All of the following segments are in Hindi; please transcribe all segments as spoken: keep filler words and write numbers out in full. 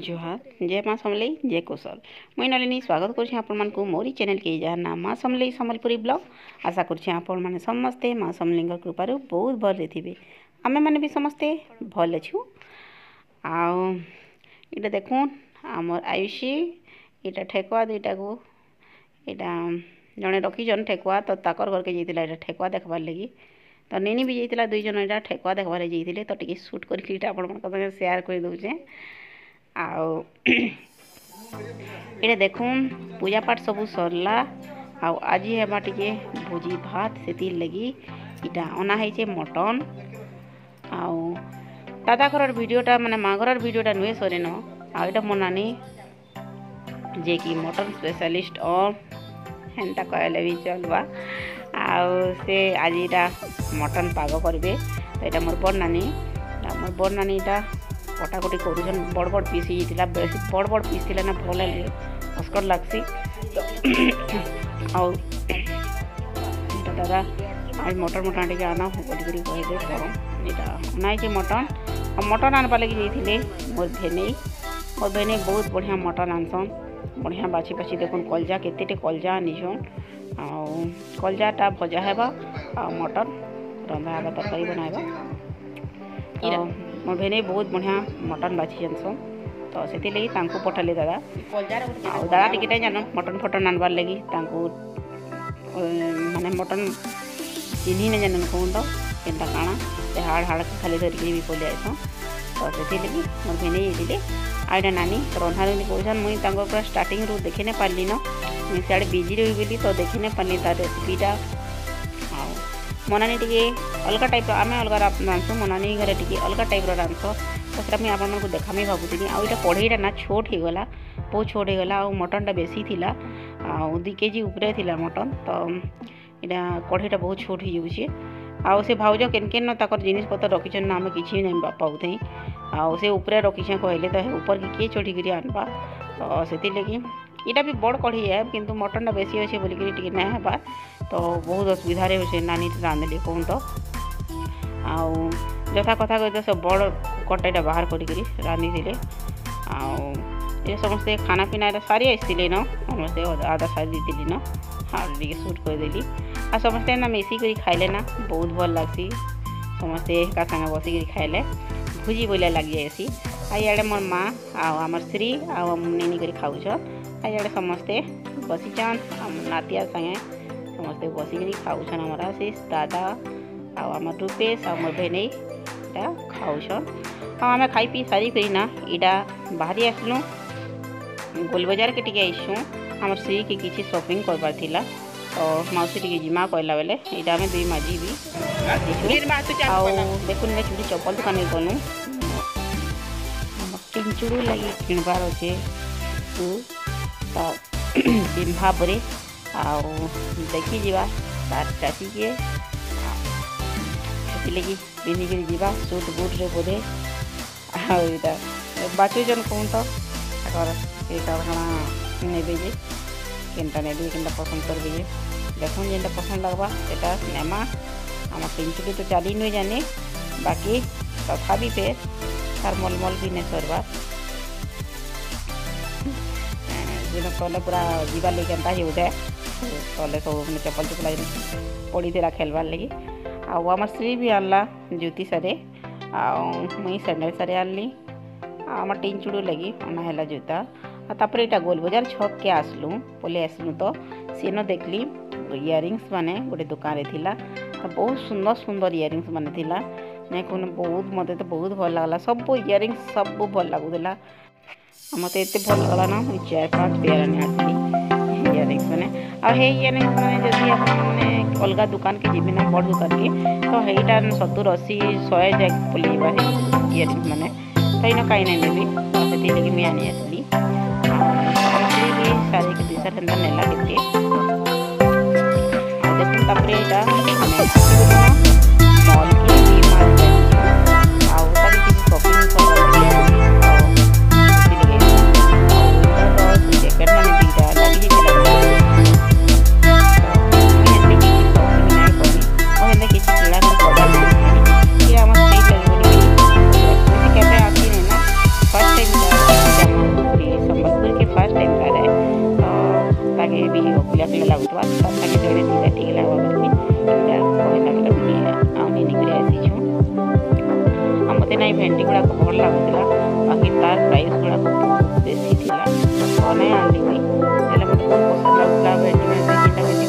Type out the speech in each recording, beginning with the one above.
जोहार जय माँ समलेई जय कौशल मुई नलिनी स्वागत करुँ आपण मानकु मोरी चैनल के जार नाम माँ समलेई सम्बलपुरी ब्लॉग। आशा करुँ आपण मैंने समस्ते माँ समलेई कृपार बहुत भल थे। आमे मैंने भी समस्ते भल अच्छू। आटा देखून आमर आयुषी यहाँ ठेकुआ दुईटा को यहाँ जड़े रखीजन ठेकुआ तो ताकर घर के जाइए ठेकुआ देखबार लगी तो नेनी भी जाइए दुई जन यहाँ ठेकुआ देखबार जाइए तो टी सुट कर सेयार कर दौचे। आउ ये देखून पूजा पाठ सबू सरला आउ आज हेबा टिके भोजी भात से लगी इटा अना है मटन आउ दादा घर वीडियोटा माने माँ घर वीडियोटा नुहे सरेन आउ इटा मो नानी जे कि मटन स्पेशलिस्ट और हेन्ता कहले भी चलवा आउ से आज इटा मटन पाग करेंगे तो यहाँ मोर बड़ नानी मोर बड़ नानी इटा कटाकटी कर बड़ बड़ पीस होता बेस बड़ बड़ पीस थी ना भल लगे अस्कर लगसी तो आउ दादा आज मटन मटन टे आना बोलिक कहले तो यहाँ अनाई मटन और मटन आनवा लगे जाइए मोर भेने मोर भेने बहुत बढ़िया मटन आनसन बढ़िया बाछी बाछी देखुन कलजा केते कलजा आनीसन आउ कलजाटा भजा हेबा आ मटन रंधा हेबा तरकारी बनाइबा तो मोर भेने बहुत बढ़िया मटन बाछी आनसन तो से लगी पठेले दादा आउ दादा टिके जान मटन फटन आनबार लगी माने मटन चिन्ही नहीं जान कौन तो केनता काଣା से हाड़ हाड़ खाली धरिक भी पलि आसन तो से लगी मोर भेने जाइए आईटा नानी रंधा रंधि कौन मुई पूरा स्टार्टिंग रू देखी नहीं पार्ली न मुझे सियाड़े बिजी रही बोली तो देखी नहीं पार्ली तार रेसिपीटा आउ मनानी टी अलग टाइप आम अलग रांधसु मनानी घरे टी अलग टाइप रांधस तो सर मुझे आपको देखामी भावुनी आउ यहाँ कढ़ईटा ना छोट होगला बहुत छोट होगला आ मटनटा बेसी थी आउ दु केजी उपरे थिला मटन तो यहाँ कढ़ईटा बहुत छोट हो जाऊे आउ से भाउज केन केन तक जिनिस पतर रखीचन ना आम कि नहीं पाऊे आउ से उपरे रखीचे कहले तो ऊपर की किए चढ़ी आनवा तो से लगी यहाँ भी बड़ कढ़ी है किंतु मटनटा बेसी अच्छे बोलिक नहीं हेबार तो बहुत असुविधा से नानी रांधली कौन तो आउ जथा कथा कहते सब बड़ कटाईटा बाहर करी रांधि थे आउ ये समस्ते खाना पीना सारी आसते न समस्ते आधा सारी दी न हाँ टे सुट करदेली आ समस्ते ना मिसिक खाइले ना बहुत भल लगसी समस्ते एक संगे बसिक खाइले भुजी बोलिया लग जाएसी आ इे मोर माँ आम श्री आनी कर खाऊछ आ इे समस्ते बसीचन आम नातिया संगे समस्ते बसिक खाऊन आम आशीष दादा आम रूपेश आम भेने खाऊन आम खाई पी सारी करना यहाँ बाहरी आसलु गोल बाजार के टी आईसु आम श्री के किसी शॉपिंग करबार थिला तो मौसी टी जिमा कहला बेले यहाँ आम दुई माझी भी देखुन मैं चूड़ी चप्पल दुकान गलु टिंचुड़ लगी किणबार अच्छे भाव देखी जा तार चाची के लगी पिंधिक जा सुट बुट रे बोधे आईटा बाचुजन कौन तो काଣା नेबे जे केनटा नेबे केनटा पसंद करबे देखुन जेनटा पसंद लगवा एटा नेमा आम टिंचुड़ी तो चली नहीं जाने बाकी तथापि फेर तार मलमल भी नहीं सरवा तले पूरा जीवार लगे केनता होता तले सब चप्पल चप्पल पड़ी थी खेलबार लगी आम श्री भी आनला ज्योति सारे मुई सैंडल सारे आनली आम टिंचुड़ लगी अना है जूता तापर यहाँ गोल बाजार छक के आसलु पलि आसलु तो सीन देखली इयरिंग्स माने गोटे दुकान रे थिला तो बहुत सुंदर सुंदर इयरिंग्स माने थिला नहीं कहूँ बहुत मत तो बहुत भल लगला सब इयरिंग्स सब भल लगुला मत एत भल लगला ना मुझे चार पाँच पेयर आसली इयरिंग्स मैंने और हे इयरिंग्स मैंने जदि मैंने अलग दुकान के जी ना बड़ दुकान के तो यहाँ सत्तर अशी शहे जाए पलिवा इयरिंग्स मैंने तो इन कहीं नहीं नेबी से लगे मुझे आनी आसली भी सारे के दुई सौ एंता नेला के देखुन तापर यहाँ मॉल की भी आउटा भी किसी शॉपिंग जैकेट मैंने दुईटा लगी जाइए किसी किड़ा आम सही लगे फर्स्ट टाइम देखवा तार संगे जड़े दिला ठीक लागवा करके इटा कहला बेला मुझे आउ नहीं निकले आसीछु आ मते नहीं भेंडी गुड़ा भल लागुला बाकी तार प्राइस गुड़ा बेसी थिला तो नहीं आनली मुई हेले मते बहुत पसंद लागुला भेंडी में से किटा भेंडी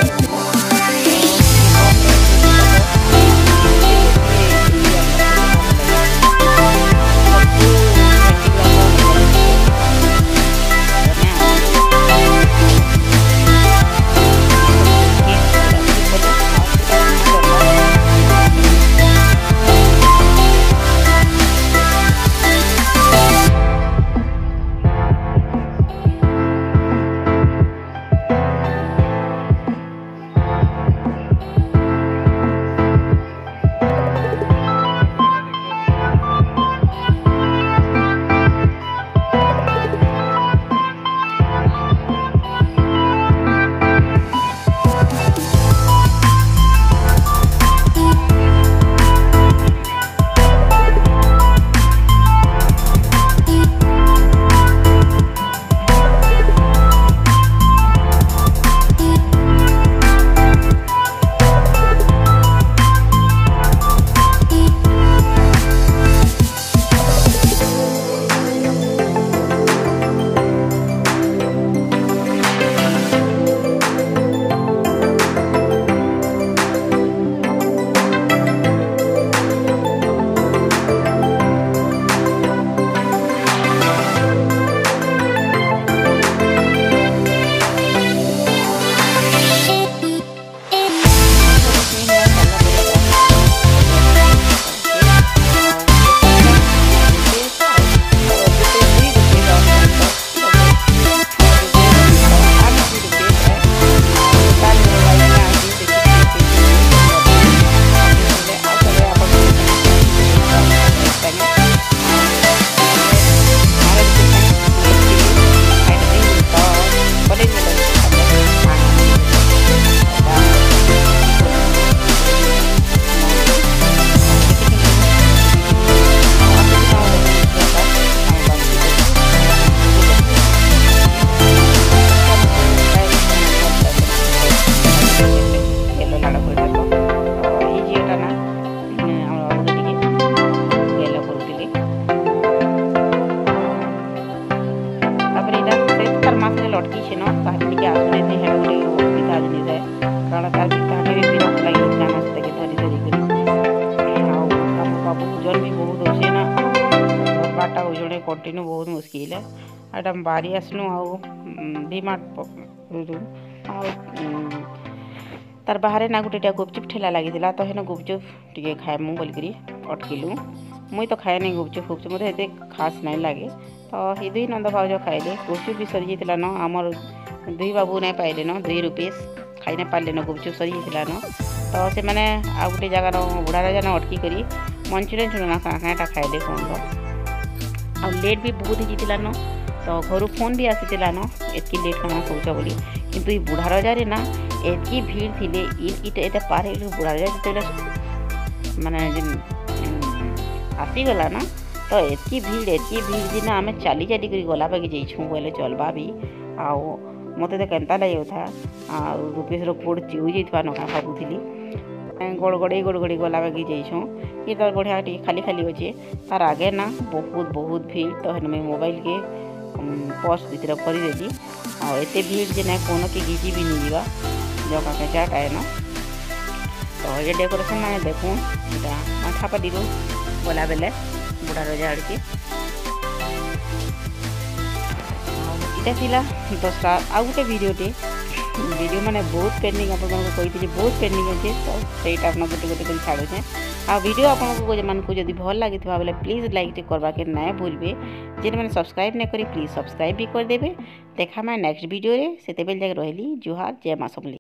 लटकी छे न काहे टिके आसुने थे हेड गोटे असुविधा जिनिस है कारण तार पिता के भी विरक्त लगी होता मस्त के धरी धरी करी आउ हम बाबू जन भी बहुत होछे ना बाटा हो जणे कंटिन्यू बहुत मुश्किल है आडम बारी आसनु आउ डीमार्ट रु आउ तार बाहर ना गोटे गुपचुप ठेला लगी तो हेन गुपचुप टे खाएमु बोलिकी अटकिलु मुई तो खाए नहीं गुपचुप फुपचुप मत ये खास नहीं लगे तो ये दुई नंद भाज खाइले गुपचुप भी सरी जाता न आमर दुई बाबू नहीं पाइले न दुई रुपीस खाई नहीं पारे न गुपचुप सरी जाता न तो से मैंने आ गोटे जगार बुढ़ा राजा न अटकी करी मंचुरियन छुड़ा कहाँ खाइले कौन तो आ लेट भी बहुत ही जाता न तो घर फोन भी आसीला न एतकी लेट कमा सोच बोली किंतु ये बुढ़ा राजा ना एतकी भीड़ थी ये पार बुढ़ा राजा जो माने आसीगला ना तो एतकी भीड़ एतकी भीड़ दिन आम चली चली कर गला बाकी जाइछू बोले चलवा भी आओ मत तो केन्ता लगे था आ रुपीस रोड चिउ जाइथवा नका भाबुली गोड़ गड़े गोड़ गड़ी गला बाकी जाइछू ये तो बढ़िया टी खाली खाली अच्छे तार आगे ना बहुत बहुत भीड़ तो हेन मैं मोबाइल के पोस्ट दी तरफ करदेली आ एत भीड़ जे ना कौन के घिची भी नहीं जावा जगह के चाटा है ना तो ये डेकोरेशन मैंने देखूँ माथा पाटी गला बेले बुढ़ा रजा आड़के इटा दसटा आउ गोटे भिडियोटे वीडियो माने बहुत पेंडिंग आप कही बहुत पेंडिंग अच्छे तो सहीटा आप गोटे गोटे कर छाड़ुचे आ वीडियो आपको मानक जब भल लगी बोले प्लीज लाइक करवा के ना भूलबे जेन मैंने सब्सक्राइब नहीं करी प्लीज सब्सक्राइब भी करदेवे देखा मैं नेक्स्ट वीडियो रे से जाके रही जुहार जय माँ समली।